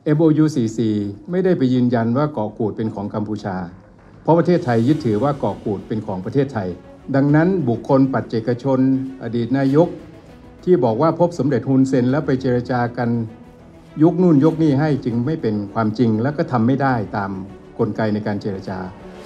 MOU 44ไม่ได้ไปยืนยันว่าเกาะกูดเป็นของกัมพูชาเพราะประเทศไทยยึดถือว่าเกาะกูดเป็นของประเทศไทยดังนั้นบุคคลปัจเจกชนอดีตนายกที่บอกว่าพบสมเด็จฮุนเซนแล้วไปเจรจากันยกนู่นยกนี่ให้จึงไม่เป็นความจริงและก็ทำไม่ได้ตามกลไกในการเจรจา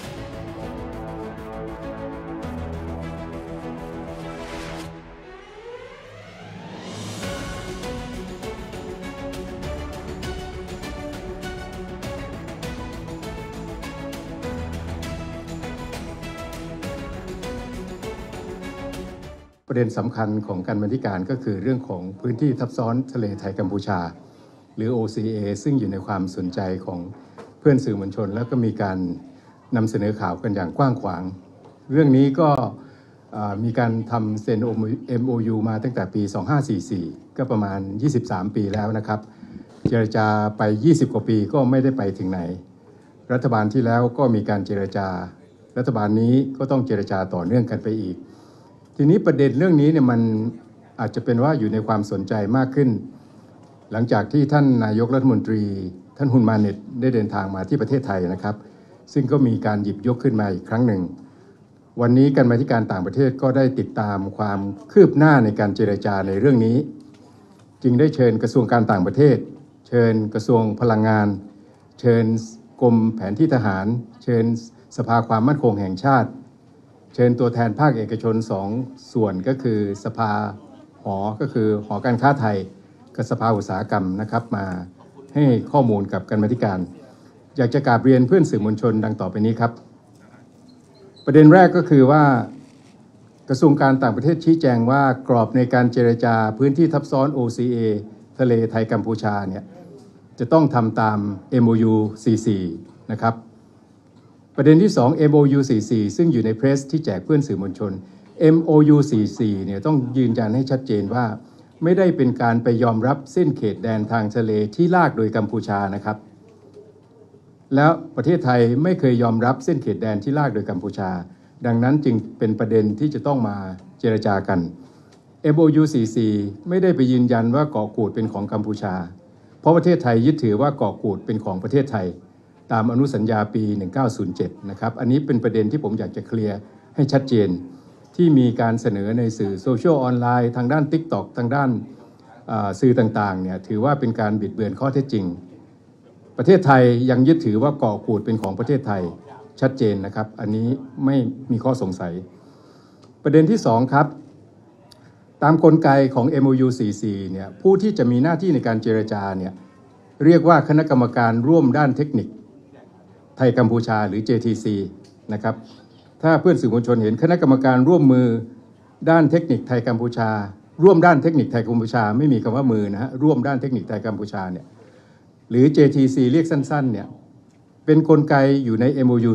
ประเด็นสำคัญของการบรรณาธิการก็คือเรื่องของพื้นที่ทับซ้อนทะเลไทยกัมพูชาหรือ OCA ซึ่งอยู่ในความสนใจของเพื่อนสื่อมวลชนแล้วก็มีการนำเสนอข่าวกันอย่างกว้างขวางเรื่องนี้ก็มีการทำเซ็น MOU มาตั้งแต่ปี 2544 ก็ประมาณ 23 ปีแล้วนะครับเจรจาไป 20 กว่าปีก็ไม่ได้ไปถึงไหนรัฐบาลที่แล้วก็มีการเจรจารัฐบาลนี้ก็ต้องเจรจาต่อเนื่องกันไปอีกทีนี้ประเด็นเรื่องนี้เนี่ยมันอาจจะเป็นว่าอยู่ในความสนใจมากขึ้นหลังจากที่ท่านนายกรัฐมนตรีท่านฮุนมาเน็ตได้เดินทางมาที่ประเทศไทยนะครับซึ่งก็มีการหยิบยกขึ้นมาอีกครั้งหนึ่งวันนี้การบรรณาธิการต่างประเทศก็ได้ติดตามความคืบหน้าในการเจรจาในเรื่องนี้จึงได้เชิญกระทรวงการต่างประเทศเชิญกระทรวงพลังงานเชิญกรมแผนที่ทหารเชิญสภาความมั่นคงแห่งชาติเชิญตัวแทนภาคเอกชน2ส่วนก็คือสภาก็คือหอการค้าไทยกับสภาอุตสาหกรรมนะครับมาให้ข้อมูลกับการบรรณาธิการอยากจะกราบเรียนเพื่อนสื่อมวลชนดังต่อไปนี้ครับประเด็นแรกก็คือว่ากระทรวงการต่างประเทศชี้แจงว่ากรอบในการเจรจาพื้นที่ทับซ้อน OCA ทะเลไทยกัมพูชาเนี่ยจะต้องทำตาม MOU 44นะครับประเด็นที่2 MOU 44ซึ่งอยู่ในเพรสที่แจกเพื่อนสื่อมวลชน MOU 44เนี่ยต้องยืนยันให้ชัดเจนว่าไม่ได้เป็นการไปยอมรับเส้นเขตแดนทางทะเลที่ลากโดยกัมพูชานะครับแล้วประเทศไทยไม่เคยยอมรับเส้นเขตแดนที่ลากโดยกัมพูชาดังนั้นจึงเป็นประเด็นที่จะต้องมาเจรจากัน MOU 44ไม่ได้ไปยืนยันว่าเกาะกูดเป็นของกัมพูชาเพราะประเทศไทยยึดถือว่าเกาะกูดเป็นของประเทศไทยตามอนุสัญญาปี 1907 นะครับอันนี้เป็นประเด็นที่ผมอยากจะเคลียร์ให้ชัดเจนที่มีการเสนอในสื่อโซเชียลออนไลน์ทางด้าน TikTok ทางด้านสื่อต่างๆเนี่ยถือว่าเป็นการบิดเบือนข้อเท็จจริงประเทศไทยยังยึดถือว่าเกาะกูดเป็นของประเทศไทยชัดเจนนะครับอันนี้ไม่มีข้อสงสัยประเด็นที่2ครับตามกลไกของ MOU 44เนี่ยผู้ที่จะมีหน้าที่ในการเจรจาเนี่ยเรียกว่าคณะกรรมการร่วมด้านเทคนิคไทยกัมพูชาหรือ JTC นะครับถ้าเพื่อนสื่อมวลชนเห็นคณะกรรมการร่วมมือด้านเทคนิคไทยกัมพูชาร่วมด้านเทคนิคไทยกัมพูชาไม่มีคำว่ามือนะฮะร่วมด้านเทคนิคไทยกัมพูชาเนี่ยหรือ JTC เรียกสั้นๆเนี่ยเป็นกลไกอยู่ใน MOU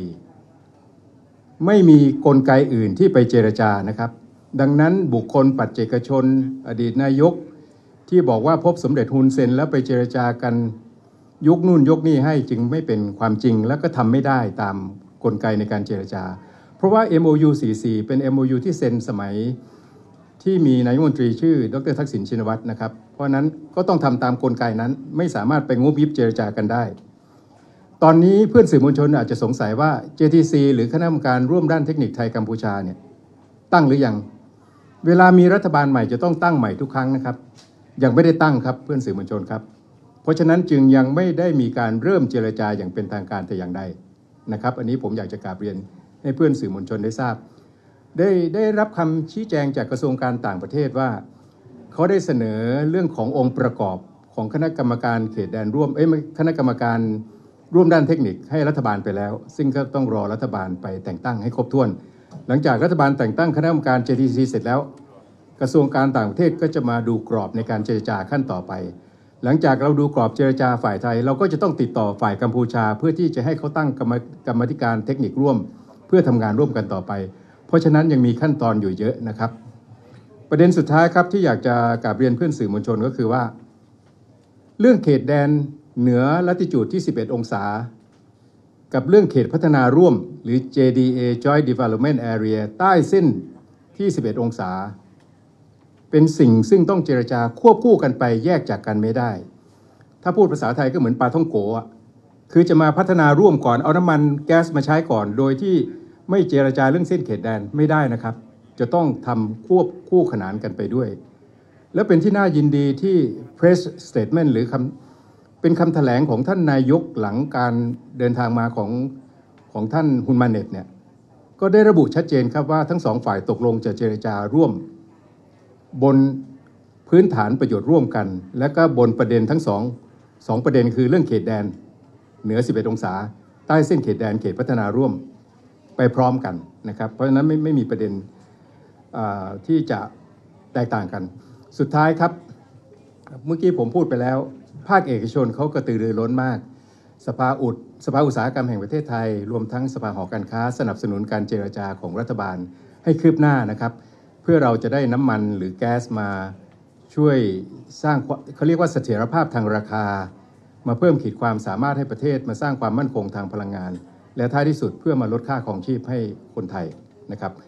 44ไม่มีกลไกอื่นที่ไปเจรจานะครับดังนั้นบุคคลปัจเจกชนอดีตนายกที่บอกว่าพบสมเด็จฮุนเซนแล้วไปเจรจากันยกนู่นยกนี่ให้จึงไม่เป็นความจริงและก็ทำไม่ได้ตามกลไกในการเจรจาเพราะว่า MOU 44เป็น MOU ที่เซ็นสมัยที่มีนายกรัฐมนตรีชื่อดร.ทักษิณชินวัตรนะครับเพราะนั้นก็ต้องทำตามกลไกนั้นไม่สามารถไปงุบยิบเจรจากันได้ตอนนี้เพื่อนสื่อมวลชนอาจจะสงสัยว่า JTC หรือคณะกรรมการร่วมด้านเทคนิคไทยกัมพูชาเนี่ยตั้งหรือยังเวลามีรัฐบาลใหม่จะต้องตั้งใหม่ทุกครั้งนะครับยังไม่ได้ตั้งครับเพื่อนสื่อมวลชนครับเพราะฉะนั้นจึงยังไม่ได้มีการเริ่มเจรจาอย่างเป็นทางการแต่อย่างใดนะครับอันนี้ผมอยากจะกราบเรียนให้เพื่อนสื่อมวลชนได้ทราบได้รับคำชี้แจงจากกระทรวงการต่างประเทศว่าเขาได้เสนอเรื่องขององค์ประกอบของคณะกรรมการเขตแดนร่วมคณะกรรมการร่วมด้านเทคนิคให้รัฐบาลไปแล้วซึ่งก็ต้องรอรัฐบาลไปแต่งตั้งให้ครบถ้วนหลังจากรัฐบาลแต่งตั้งคณะกรรมการ JTC เสร็จแล้วกระทรวงการต่างประเทศก็จะมาดูกรอบในการเจรจาขั้นต่อไปหลังจากเราดูกรอบเจรจาฝ่ายไทยเราก็จะต้องติดต่อฝ่ายกัมพูชาเพื่อที่จะให้เขาตั้งกรรมธิการเทคนิคร่วมเพื่อทำงานร่วมกันต่อไปเพราะฉะนั้นยังมีขั้นตอนอยู่เยอะนะครับประเด็นสุดท้ายครับที่อยากจะกราบเรียนเพื่อนสื่อมวลชนก็คือว่าเรื่องเขตแดนเหนือลัติจูดที่11องศากับเรื่องเขตพัฒนาร่วมหรือ JDA Joint Development Area ใต้เส้นที่11องศาเป็นสิ่งซึ่งต้องเจรจาควบคู่กันไปแยกจากกันไม่ได้ถ้าพูดภาษาไทยก็เหมือนปลาท่องโกะคือจะมาพัฒนาร่วมก่อนเอาน้ำมันแก๊สมาใช้ก่อนโดยที่ไม่เจรจาเรื่องเส้นเขตแดนไม่ได้นะครับจะต้องทำควบคู่ขนานกันไปด้วย และเป็นที่น่ายินดีที่ press statement หรือเป็นคำแถลงของท่านนายกหลังการเดินทางมาของท่านฮุนมาเน็ตเนี่ยก็ได้ระบุชัดเจนครับว่าทั้งสองฝ่ายตกลงจะเจรจาร่วมบนพื้นฐานประโยชน์ร่วมกันและก็บนประเด็นทั้งสองประเด็นคือเรื่องเขตแดนเหนือ11องศาใต้เส้นเขตแดนเขตพัฒนาร่วมไปพร้อมกันนะครับเพราะฉะนั้นไม่มีประเด็นที่จะแตกต่างกันสุดท้ายครับเมื่อกี้ผมพูดไปแล้วภาคเอกชนเขากระตือรือร้นมากสภาอุตสาหกรรมแห่งประเทศไทยรวมทั้งสภาหอการค้าสนับสนุนการเจรจาของรัฐบาลให้คืบหน้านะครับเพื่อเราจะได้น้ำมันหรือแก๊สมาช่วยสร้างเขาเรียกว่าเสถียรภาพทางราคามาเพิ่มขีดความสามารถให้ประเทศมาสร้างความมั่นคงทางพลังงานและท้ายที่สุดเพื่อมาลดค่าครองชีพให้คนไทยนะครับ